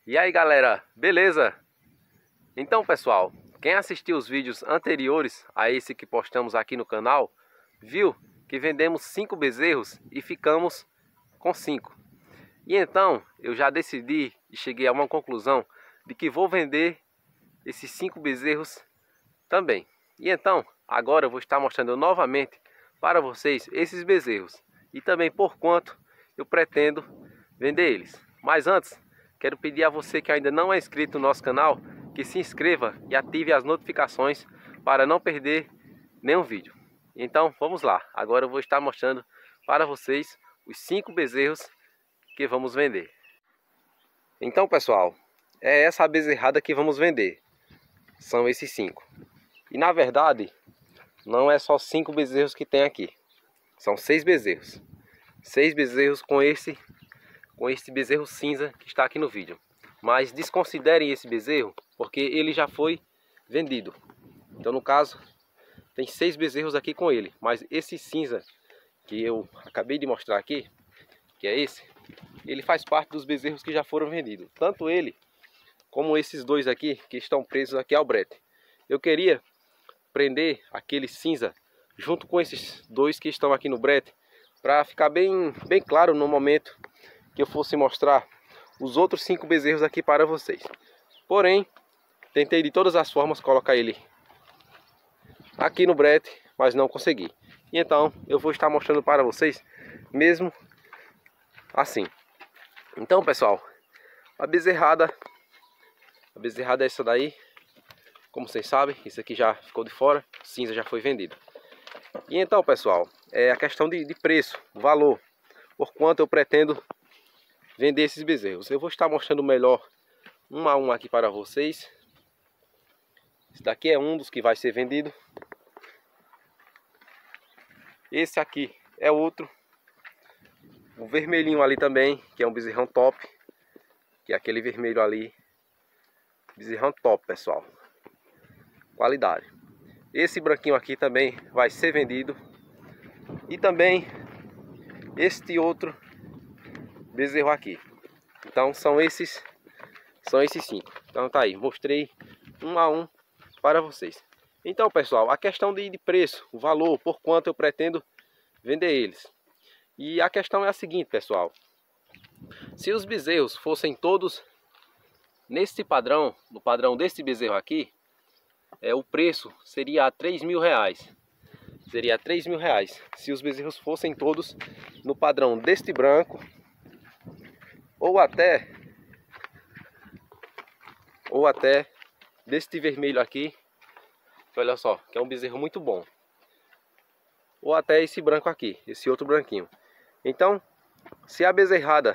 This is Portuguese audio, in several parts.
E aí galera, beleza? Então pessoal, quem assistiu os vídeos anteriores a esse que postamos aqui no canal, viu que vendemos 5 bezerros e ficamos com 5. E então eu já decidi e cheguei a uma conclusão de que vou vender esses 5 bezerros também. E então agora eu vou estar mostrando novamente para vocês esses bezerros e também por quanto eu pretendo vender eles. Mas antes, quero pedir a você que ainda não é inscrito no nosso canal, que se inscreva e ative as notificações para não perder nenhum vídeo. Então vamos lá, agora eu vou estar mostrando para vocês os 5 bezerros que vamos vender. Então pessoal, é essa a bezerrada que vamos vender, são esses 5. E na verdade, não é só 5 bezerros que tem aqui, são 6 bezerros. 6 bezerros com esse bezerro cinza que está aqui no vídeo. Mas desconsiderem esse bezerro, porque ele já foi vendido. Então no caso, tem 6 bezerros aqui com ele. Mas esse cinza que eu acabei de mostrar aqui, que é esse, ele faz parte dos bezerros que já foram vendidos. Tanto ele, como esses dois aqui, que estão presos aqui ao brete. Eu queria prender aquele cinza junto com esses dois que estão aqui no brete, para ficar bem claro no momento que eu fosse mostrar os outros 5 bezerros aqui para vocês. Porém, tentei de todas as formas colocar ele aqui no brete, mas não consegui. E então eu vou estar mostrando para vocês mesmo assim. Então pessoal, a bezerrada é essa daí. Como vocês sabem, isso aqui já ficou de fora, o cinza já foi vendido. E então pessoal, é a questão de preço, valor, por quanto eu pretendo vender esses bezerros. Eu vou estar mostrando melhor um a um aqui para vocês. Esse daqui é um dos que vai ser vendido. Esse aqui é outro. O vermelhinho ali também, que é um bezerrão top, que é aquele vermelho ali, bezerrão top pessoal, qualidade. Esse branquinho aqui também vai ser vendido. E também este outro bezerro aqui. Então são esses 5. Então tá aí, mostrei um a um para vocês. Então pessoal, a questão de preço, o valor, por quanto eu pretendo vender eles. E a questão é a seguinte pessoal. Se os bezerros fossem todos nesse padrão, no padrão desse bezerro aqui, o preço seria a 3 mil reais. Seria 3 mil reais se os bezerros fossem todos no padrão deste branco, ou até deste vermelho aqui, olha só, que é um bezerro muito bom, ou até esse branco aqui, esse outro branquinho. Então, se a bezerrada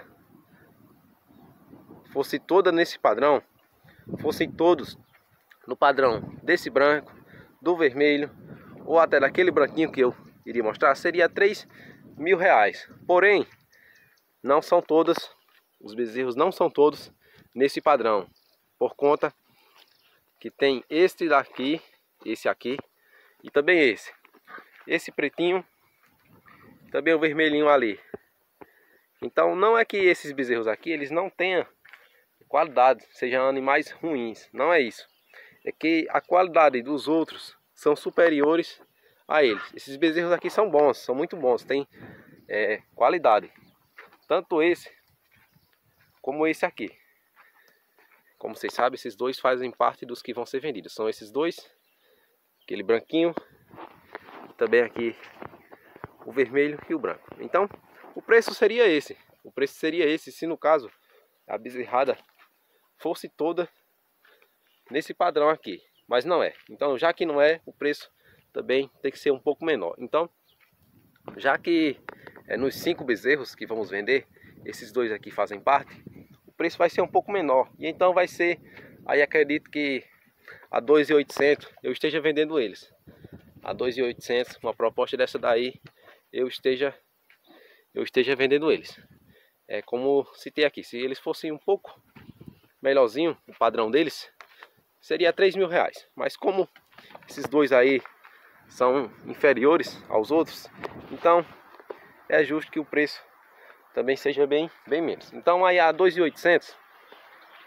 fosse toda nesse padrão, fossem todos no padrão desse branco, do vermelho, ou até daquele branquinho que eu iria mostrar, seria 3 mil reais. Porém, não são todas, os bezerros não são todos nesse padrão, por conta que tem este daqui, esse aqui, e também esse pretinho, também o vermelhinho ali. Então não é que esses bezerros aqui, eles não tenham qualidade, sejam animais ruins, não é isso. É que a qualidade dos outros são superiores a eles. Esses bezerros aqui são bons, são muito bons, tem qualidade. Tanto esse como esse aqui. Como vocês sabem, esses dois fazem parte dos que vão ser vendidos. São esses dois, aquele branquinho, e também aqui o vermelho e o branco. Então, o preço seria esse. O preço seria esse se no caso a bezerrada fosse toda nesse padrão aqui, mas não é. Então, já que não é, o preço também tem que ser um pouco menor. Então, já que nos 5 bezerros que vamos vender, esses dois aqui fazem parte, o preço vai ser um pouco menor. E então vai ser, aí acredito que a 2.800 eu esteja vendendo eles. A 2.800, uma proposta dessa daí, eu esteja vendendo eles. É como citei aqui, se eles fossem um pouco melhorzinho, o padrão deles, seria 3 mil reais. Mas como esses dois aí são inferiores aos outros, então é justo que o preço também seja bem menos. Então aí a 2.800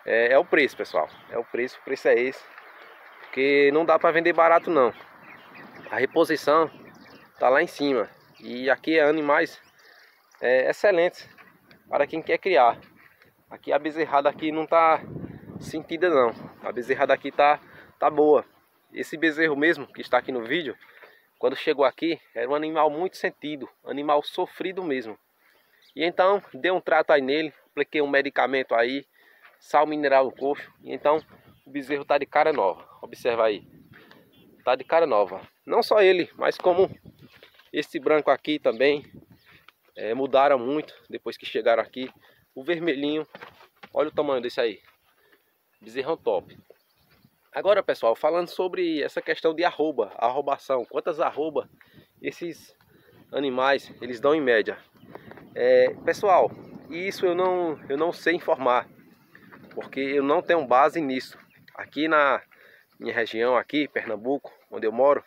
é o preço, pessoal. O preço é esse. Porque não dá para vender barato não. A reposição tá lá em cima. E aqui é animais excelentes para quem quer criar. Aqui a bezerrada aqui não tá sentida não. A bezerrada aqui tá boa. Esse bezerro mesmo que está aqui no vídeo, quando chegou aqui, era um animal muito sentido, animal sofrido mesmo. E então, dei um trato aí nele, apliquei um medicamento aí, sal mineral no coxo, e então o bezerro tá de cara nova. Observa aí, tá de cara nova. Não só ele, mas como esse branco aqui também, mudaram muito depois que chegaram aqui. O vermelhinho, olha o tamanho desse aí, bezerrão top. Agora, pessoal, falando sobre essa questão de arrobação, quantas arroba esses animais eles dão em média. Pessoal, isso eu não sei informar, porque eu não tenho base nisso. Aqui na minha região, aqui Pernambuco, onde eu moro,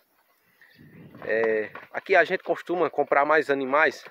aqui a gente costuma comprar mais animais,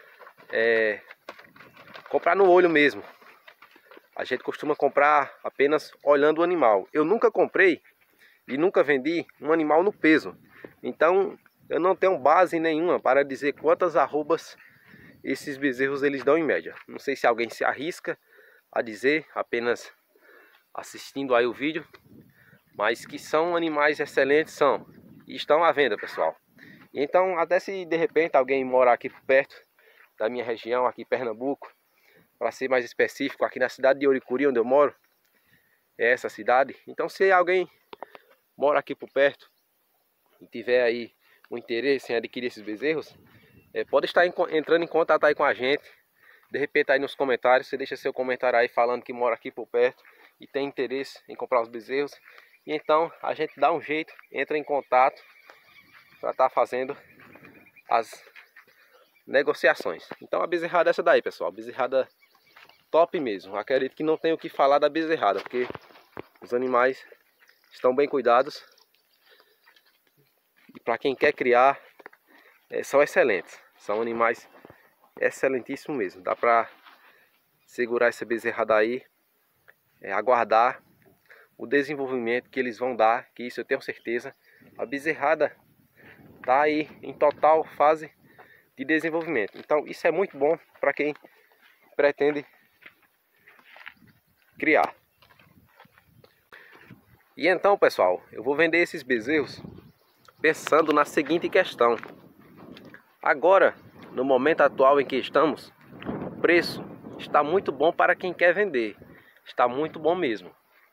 comprar no olho mesmo. A gente costuma comprar apenas olhando o animal. Eu nunca comprei e nunca vendi um animal no peso. Então eu não tenho base nenhuma para dizer quantas arrobas esses bezerros eles dão em média. Não sei se alguém se arrisca a dizer, apenas assistindo aí o vídeo. Mas que são animais excelentes, são. E estão à venda, pessoal. Então até se de repente alguém mora aqui por perto da minha região, aqui em Pernambuco, para ser mais específico, aqui na cidade de Oricuri, onde eu moro, é essa cidade. Então se alguém mora aqui por perto e tiver aí um interesse em adquirir esses bezerros, pode estar entrando em contato aí com a gente. De repente aí nos comentários, você deixa seu comentário aí falando que mora aqui por perto e tem interesse em comprar os bezerros. E então a gente dá um jeito, entra em contato para estar fazendo as negociações. Então a bezerrada é essa daí, pessoal, bezerrada top mesmo. Acredito que não tenho o que falar da bezerrada, porque os animais estão bem cuidados. E para quem quer criar, são excelentes. São animais excelentíssimos mesmo. Dá para segurar essa bezerrada aí, aguardar o desenvolvimento que eles vão dar, que isso eu tenho certeza. A bezerrada está aí em total fase de desenvolvimento. Então isso é muito bom para quem pretende criar. E então, pessoal, eu vou vender esses bezerros pensando na seguinte questão. Agora, no momento atual em que estamos, o preço está muito bom para quem quer vender. Está muito bom mesmo.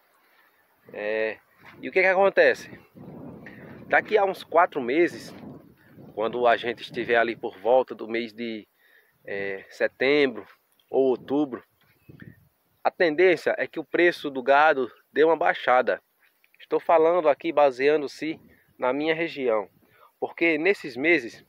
E o que acontece? Daqui a uns 4 meses, quando a gente estiver ali por volta do mês de setembro ou outubro, a tendência é que o preço do gado dê uma baixada. Estou falando aqui baseando-se na minha região, porque nesses meses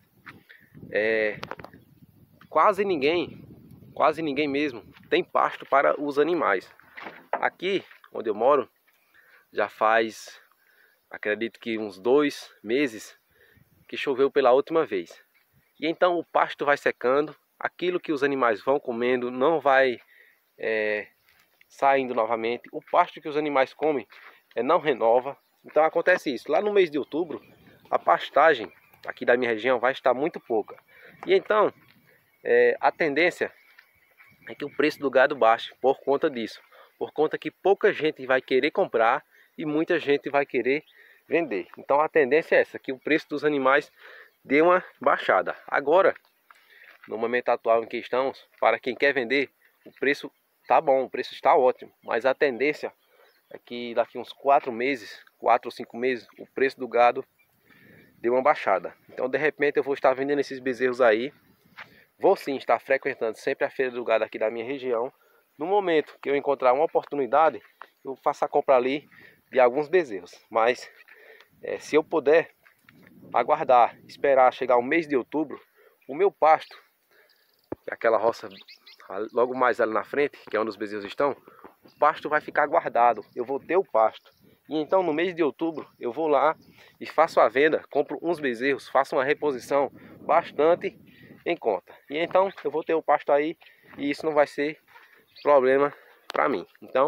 quase ninguém mesmo tem pasto para os animais. Aqui onde eu moro já faz, acredito que uns 2 meses que choveu pela última vez. E então o pasto vai secando, aquilo que os animais vão comendo não vai saindo novamente, o pasto que os animais comem não renova. Então acontece isso. Lá no mês de outubro, a pastagem aqui da minha região vai estar muito pouca. E então a tendência é que o preço do gado baixe por conta disso. Por conta que pouca gente vai querer comprar e muita gente vai querer vender. Então a tendência é essa, que o preço dos animais dê uma baixada. Agora, no momento atual em que estamos, para quem quer vender, o preço está bom, o preço está ótimo. Mas a tendência é que daqui uns 4 meses, 4 ou 5 meses, o preço do gado dê uma baixada. Então de repente eu vou estar vendendo esses bezerros aí. Vou sim estar frequentando sempre a feira do gado aqui da minha região. No momento que eu encontrar uma oportunidade, eu faço a compra ali de alguns bezerros. Mas se eu puder aguardar, esperar chegar o mês de outubro, o meu pasto, aquela roça logo mais ali na frente, que é onde os bezerros estão, o pasto vai ficar guardado, eu vou ter o pasto. E então no mês de outubro eu vou lá e faço a venda, compro uns bezerros, faço uma reposição bastante em conta. E então eu vou ter o pasto aí e isso não vai ser problema para mim. Então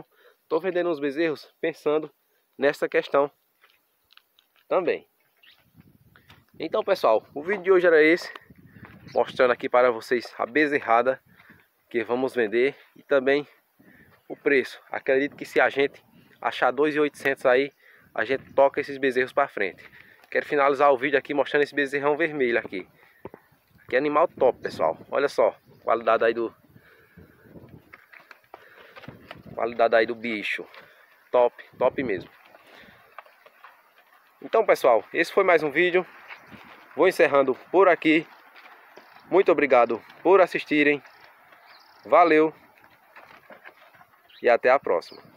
estou vendendo os bezerros pensando nessa questão também. Então, pessoal, o vídeo de hoje era esse, mostrando aqui para vocês a bezerrada que vamos vender e também o preço. Acredito que se a gente achar 2.800 aí, a gente toca esses bezerros para frente. Quero finalizar o vídeo aqui mostrando esse bezerrão vermelho aqui. Que animal top, pessoal. Olha só, qualidade aí do bicho. Top, top mesmo. Então, pessoal, esse foi mais um vídeo. Vou encerrando por aqui. Muito obrigado por assistirem. Valeu. E até a próxima.